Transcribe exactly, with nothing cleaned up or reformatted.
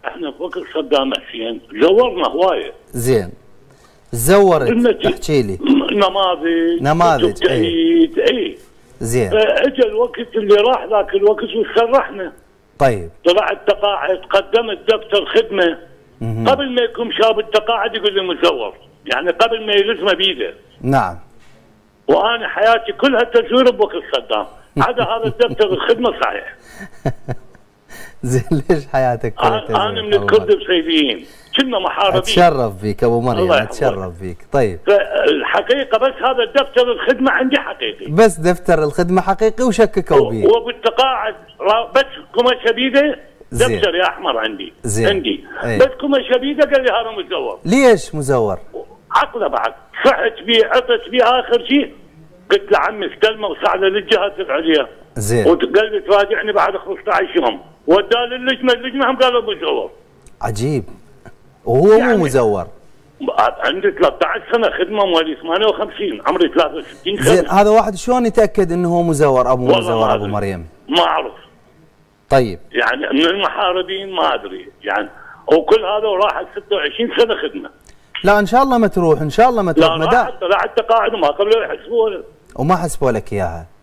احنا فوق صدام حسين زورنا هوايه. زين. زورت احكي لي. نماذج نماذج اي اي زين. فاجى الوقت اللي راح ذاك الوقت وسرحنا. طيب. طلعت تقاعد، قدمت دفتر خدمه مم. قبل ما يكون شاب التقاعد يقول لي مزور، يعني قبل ما يلزمه بيده. نعم. وانا حياتي كلها تزوير بوقت صدام، عدا هذا الدفتر الخدمه صحيح. زين ليش حياتك كلها تزوير؟ انا من الكرد بصيفيين، كنا محاربين. اتشرف بيك ابو مريم، اتشرف بيك. طيب. فالحقيقه بس هذا الدفتر الخدمه عندي حقيقي. بس دفتر الخدمه حقيقي وشككوا بيه. وبالتقاعد بس كمشه بيده دفتر يا احمر عندي. زين. عندي ايه. بس كمشه بيده قال لي هذا مزور. ليش مزور؟ عقله بعد، صحت بيه عطت بيه اخر شيء، قلت له عمي استلمه وساعده للجهات العليا. زين. وقال لي تراجعني بعد خمسة عشر يوم، وداه للجنه، اللجنه هم قالوا مزور. عجيب. وهو يعني مو مزور. عندي ثلاثة عشر سنه خدمه، مواليد ثمانية وخمسين، عمري ثلاثة وستين سنه. زين، هذا واحد شلون يتاكد انه هو مزور ابو مزور ابو مريم؟ ما اعرف. طيب. يعني من المحاربين ما ادري يعني، وكل هذا وراحت ستة وعشرين سنه خدمه. لا ان شاء الله ما تروح، ان شاء الله ما تروح. لا راحت، طلعت تقاعد وما قبل يحسبوا. وما حسبوا لك اياها.